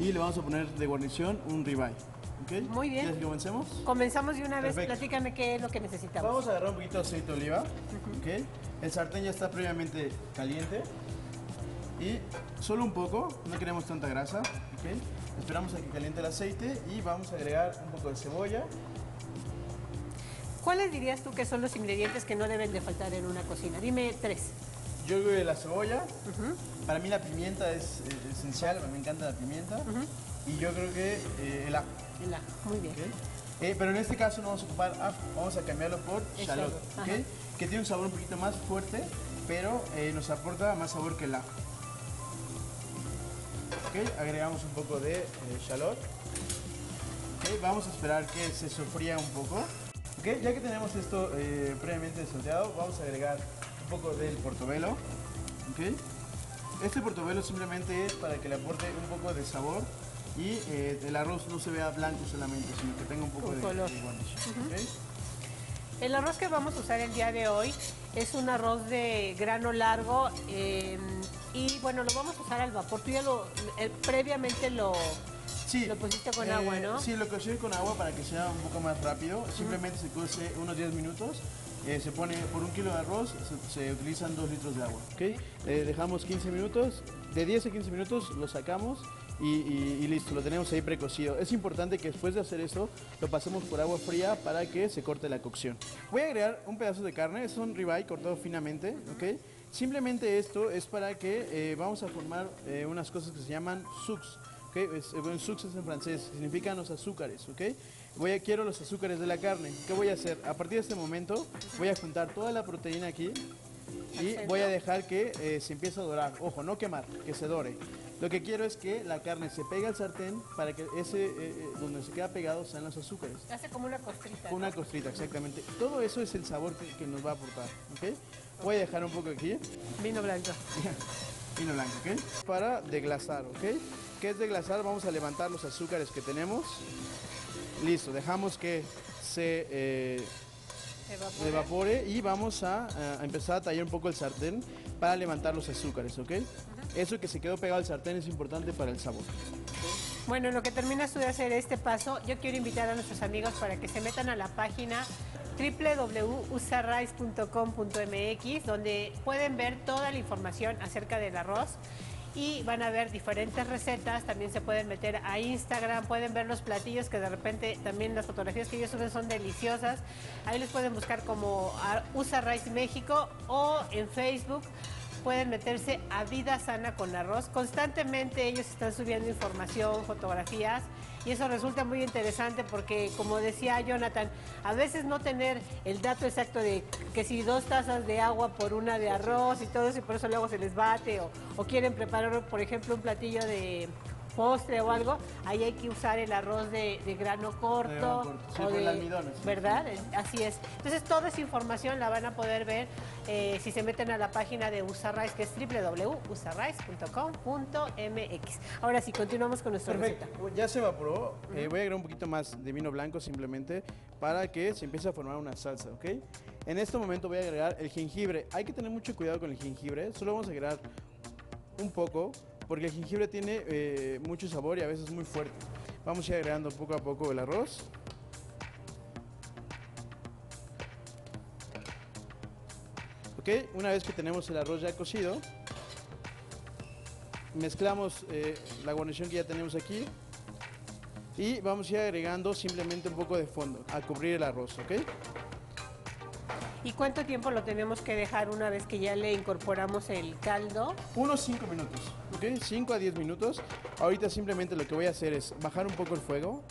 y le vamos a poner de guarnición un ribeye. ¿Okay? Muy bien. ¿Quieres que comencemos? Comenzamos de una vez. Perfecto. Platícame qué es lo que necesitamos. Vamos a agarrar un poquito de aceite de oliva. ¿Okay? El sartén ya está previamente caliente. Y solo un poco, no queremos tanta grasa. ¿Okay? Esperamos a que caliente el aceite y vamos a agregar un poco de cebolla. ¿Cuáles dirías tú que son los ingredientes que no deben de faltar en una cocina? Dime 3. Yo creo que la cebolla, para mí la pimienta es esencial, me encanta la pimienta. Y yo creo que el ajo. El ajo, muy bien. ¿Okay? Pero en este caso no vamos a ocupar ajo, vamos a cambiarlo por shallot, ¿okay? Que tiene un sabor un poquito más fuerte, pero nos aporta más sabor que el ajo. ¿Okay? Agregamos un poco de shallot. ¿Okay? Vamos a esperar que se sofría un poco. ¿Okay? Ya que tenemos esto previamente salteado, vamos a agregar un poco del portobello. ¿Okay? Este portobello simplemente es para que le aporte un poco de sabor y el arroz no se vea blanco solamente, sino que tenga un poco de color. ¿Okay? El arroz que vamos a usar el día de hoy es un arroz de grano largo y bueno, lo vamos a usar al vapor. Tú ya previamente lo pusiste con agua, ¿no? Sí, lo cocí con agua para que sea un poco más rápido. Simplemente se cose unos 10 minutos. Se pone por 1 kilo de arroz, se utilizan 2 litros de agua. ¿Okay? Dejamos 15 minutos, de 10 a 15 minutos lo sacamos y listo, lo tenemos ahí precocido. Es importante que después de hacer esto lo pasemos por agua fría para que se corte la cocción. Voy a agregar un pedazo de carne, es un ribeye cortado finamente. ¿Okay? Simplemente esto es para que vamos a formar unas cosas que se llaman sucs. ¿Okay? Sucs es en francés, significan los azúcares. ¿Okay? Quiero los azúcares de la carne. ¿Qué voy a hacer? A partir de este momento voy a juntar toda la proteína aquí y voy a dejar que se empiece a dorar. Ojo, no quemar, que se dore. Lo que quiero es que la carne se pegue al sartén para que donde se queda pegado sean los azúcares. Hace como una costrita. Una costrita, exactamente. Todo eso es el sabor que nos va a aportar. ¿Okay? Voy a dejar un poco aquí. Vino blanco. Vino blanco, ¿ok? Para deglasar, ¿ok? ¿Qué es deglasar? Vamos a levantar los azúcares que tenemos. Listo, dejamos que se evapore y vamos a empezar a tallar un poco el sartén para levantar los azúcares, ¿ok? Eso que se quedó pegado al sartén es importante para el sabor. Bueno, en lo que terminas tú de hacer este paso, yo quiero invitar a nuestros amigos para que se metan a la página www.usarrice.com.mx, donde pueden ver toda la información acerca del arroz y van a ver diferentes recetas. También se pueden meter a Instagram, pueden ver los platillos que de repente también las fotografías que ellos suben son deliciosas. Ahí les pueden buscar como Usa Rice México o en Facebook. Pueden meterse a Vida Sana con Arroz. Constantemente ellos están subiendo información, fotografías, y eso resulta muy interesante porque, como decía Jonathan, a veces no tener el dato exacto de que si 2 tazas de agua por 1 de arroz y todo eso, y por eso luego se les bate, o quieren preparar, por ejemplo, un platillo de postre o algo, ahí hay que usar el arroz de grano corto. Sí, o de almidón. ¿Verdad? Así es. Entonces, toda esa información la van a poder ver si se meten a la página de Usarrice, que es www.usarrice.com.mx. Ahora sí, continuamos con nuestra receta. Ya se evaporó. Voy a agregar un poquito más de vino blanco simplemente para que se empiece a formar una salsa, ¿ok? En este momento voy a agregar el jengibre. Hay que tener mucho cuidado con el jengibre. Solo vamos a agregar un poco, porque el jengibre tiene mucho sabor y a veces muy fuerte. Vamos a ir agregando poco a poco el arroz. Ok, una vez que tenemos el arroz ya cocido, mezclamos la guarnición que ya tenemos aquí y vamos a ir agregando simplemente un poco de fondo a cubrir el arroz, ¿ok? ¿Y cuánto tiempo lo tenemos que dejar una vez que ya le incorporamos el caldo? Unos 5 minutos, ¿ok? 5 a 10 minutos. Ahorita simplemente lo que voy a hacer es bajar un poco el fuego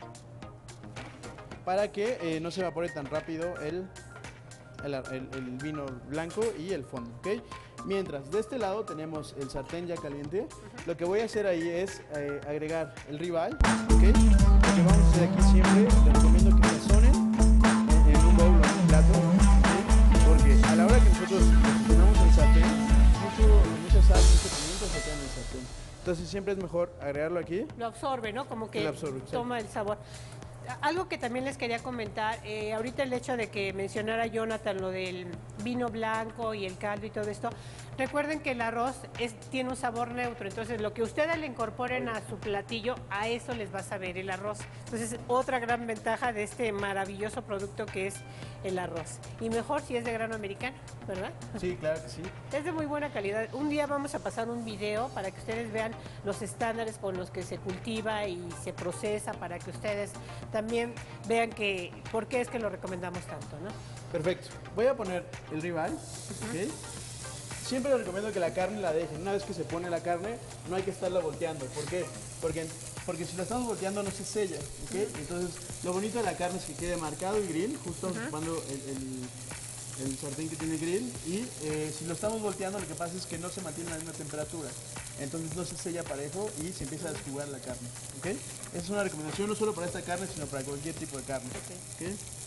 para que no se evapore tan rápido el vino blanco y el fondo, ¿ok? Mientras de este lado tenemos el sartén ya caliente, lo que voy a hacer ahí es agregar el ribeye, ¿ok? Lo que vamos a hacer aquí siempre, les recomiendo que sazonen en un bowl o en un plato, ¿okay? Porque a la hora que nosotros ponemos el sartén, mucha sal, mucho pimiento se queda en el sartén. Entonces siempre es mejor agregarlo aquí. Lo absorbe, ¿no? Como que lo absorbe, toma el sabor. Algo que también les quería comentar, ahorita el hecho de que mencionara Jonathan lo del vino blanco y el caldo y todo esto, recuerden que el arroz tiene un sabor neutro, entonces lo que ustedes le incorporen a su platillo, a eso les va a saber el arroz. Entonces, otra gran ventaja de este maravilloso producto que es el arroz. Y mejor si es de grano americano, ¿verdad? Sí, claro que sí. Es de muy buena calidad. Un día vamos a pasar un video para que ustedes vean los estándares con los que se cultiva y se procesa, para que ustedes también vean que por qué es que lo recomendamos tanto, ¿no? Perfecto. Voy a poner el ribeye, ¿ok? Siempre les recomiendo que la carne la dejen. Una vez que se pone la carne, no hay que estarla volteando. ¿Por qué? Porque si la estamos volteando no se sella, ¿ok? Entonces, lo bonito de la carne es que quede marcado el grill, justo ocupando el sartén que tiene grill. Y si lo estamos volteando, lo que pasa es que no se mantiene la misma temperatura. Entonces no se sella parejo y se empieza a desjugar la carne, ¿ok? Esa es una recomendación no solo para esta carne, sino para cualquier tipo de carne, ¿ok?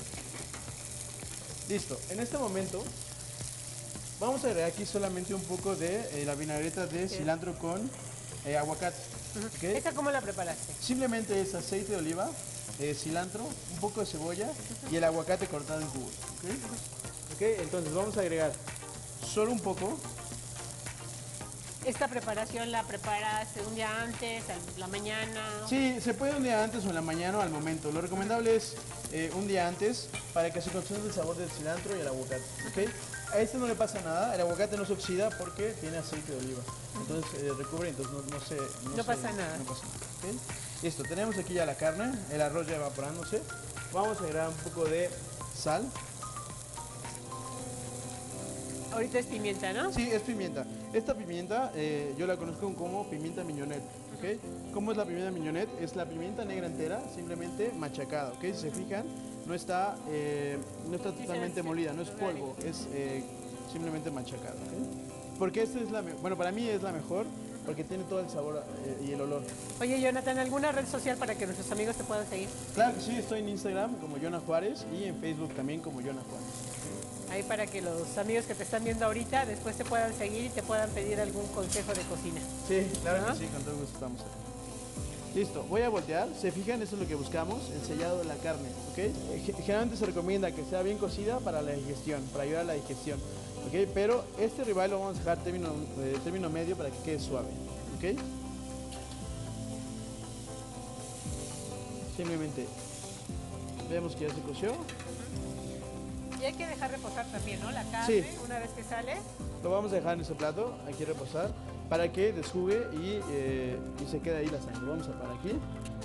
Listo. En este momento vamos a agregar aquí solamente un poco de la vinagreta de cilantro con aguacate. ¿Okay? ¿Esta cómo la preparaste? Simplemente es aceite de oliva, cilantro, un poco de cebolla y el aguacate cortado en cubos. ¿Okay? ¿Okay? Entonces vamos a agregar solo un poco. ¿Esta preparación la preparas un día antes, a la mañana? Sí, se puede un día antes o en la mañana o al momento. Lo recomendable es un día antes para que se concentre el sabor del cilantro y el aguacate. ¿Okay? A este no le pasa nada, el aguacate no se oxida porque tiene aceite de oliva. Entonces recubre, entonces no pasa nada. No pasa nada. ¿Okay? Listo, tenemos aquí ya la carne, el arroz ya evaporándose. Vamos a agregar un poco de sal. Ahorita es pimienta, ¿no? Sí, es pimienta. Esta pimienta yo la conozco como pimienta mignonette. ¿Okay? ¿Cómo es la pimienta mignonette? Es la pimienta negra entera, simplemente machacada. ¿Okay? Si se fijan, no está totalmente molida, no es polvo, es simplemente machacada. ¿Okay? Porque esta es bueno, para mí es la mejor porque tiene todo el sabor y el olor. Oye, Jonathan, ¿alguna red social para que nuestros amigos te puedan seguir? Claro que sí, estoy en Instagram como Jonah Juárez y en Facebook también como Jonah Juárez. Ahí para que los amigos que te están viendo ahorita después te puedan seguir y te puedan pedir algún consejo de cocina. Sí, claro que sí, con todo gusto estamos ahí. Listo, voy a voltear. Se fijan, eso es lo que buscamos, el sellado de la carne, ¿ok? Generalmente se recomienda que sea bien cocida para la digestión, para ayudar a la digestión, ¿ok? Pero este ribeye lo vamos a dejar término medio para que quede suave, ¿ok? Simplemente vemos que ya se coció. Y hay que dejar reposar también, ¿no? La carne, Sí. una vez que sale. Lo vamos a dejar en ese plato, aquí reposar, para que desjugue y se quede ahí la sangre. Vamos a parar aquí.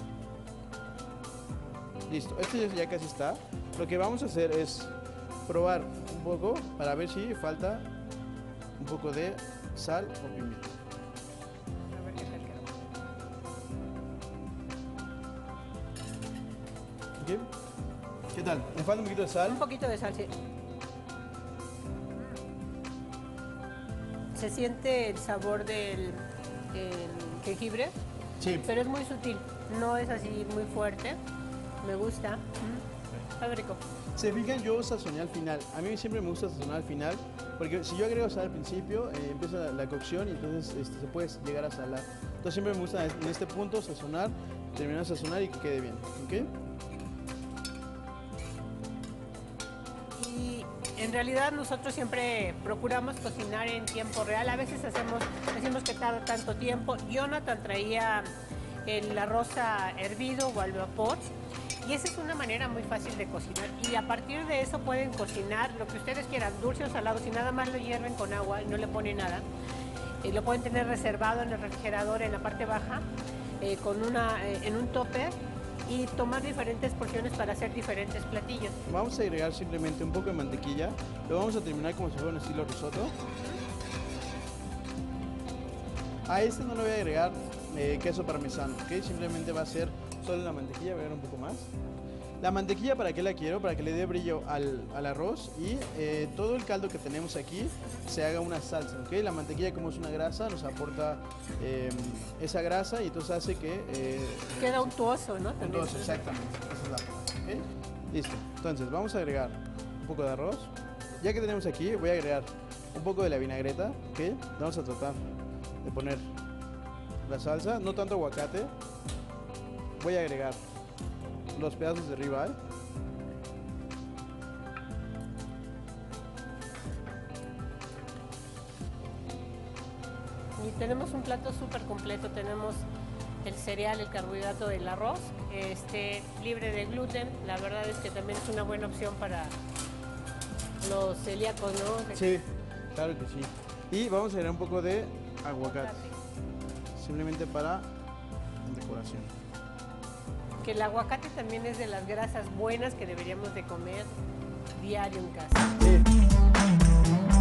Listo, este ya casi está. Lo que vamos a hacer es probar un poco para ver si falta un poco de sal o pimienta. A ver qué tal quedó. ¿Ok? ¿Qué tal? ¿Le falta un poquito de sal? Un poquito de sal, sí. Se siente el sabor del jengibre, Sí. pero es muy sutil, no es así muy fuerte. Me gusta. Sabe rico. Se fijan, yo sazoné al final. A mí siempre me gusta sazonar al final, porque si yo agrego sal al principio, empieza la cocción y entonces se puede llegar a salar. Entonces siempre me gusta en este punto sazonar, terminar de sazonar y que quede bien. ¿Ok? Y en realidad nosotros siempre procuramos cocinar en tiempo real. A veces decimos que tarda tanto tiempo. Jonathan traía el arroz hervido o al vapor. Y esa es una manera muy fácil de cocinar. Y a partir de eso pueden cocinar lo que ustedes quieran, dulce o salado. Si nada más lo hierven con agua y no le ponen nada, lo pueden tener reservado en el refrigerador en la parte baja, en un topper, y tomar diferentes porciones para hacer diferentes platillos. Vamos a agregar simplemente un poco de mantequilla. Lo vamos a terminar como si fuera un estilo risotto. A este no le voy a agregar queso parmesano, ¿ok? Simplemente va a ser solo la mantequilla, voy a agregar un poco más. La mantequilla, ¿para qué la quiero? Para que le dé brillo al arroz y todo el caldo que tenemos aquí se haga una salsa, ¿ok? La mantequilla, como es una grasa, nos aporta esa grasa y entonces hace que... Queda untuoso, ¿no? También. Untuoso, exactamente. Esa es la palabra, ¿ok? Listo. Entonces, vamos a agregar un poco de arroz. Ya que tenemos aquí, voy a agregar un poco de la vinagreta, ¿ok? Vamos a tratar de poner la salsa, no tanto aguacate. Voy a agregar los pedazos de ribeye. Y tenemos un plato súper completo. Tenemos el cereal, el carbohidrato del arroz, libre de gluten. La verdad es que también es una buena opción para los celíacos, ¿no? Sí, claro que sí. Y vamos a agregar un poco de aguacate, simplemente para decoración. Que el aguacate también es de las grasas buenas que deberíamos de comer diario en casa. Sí.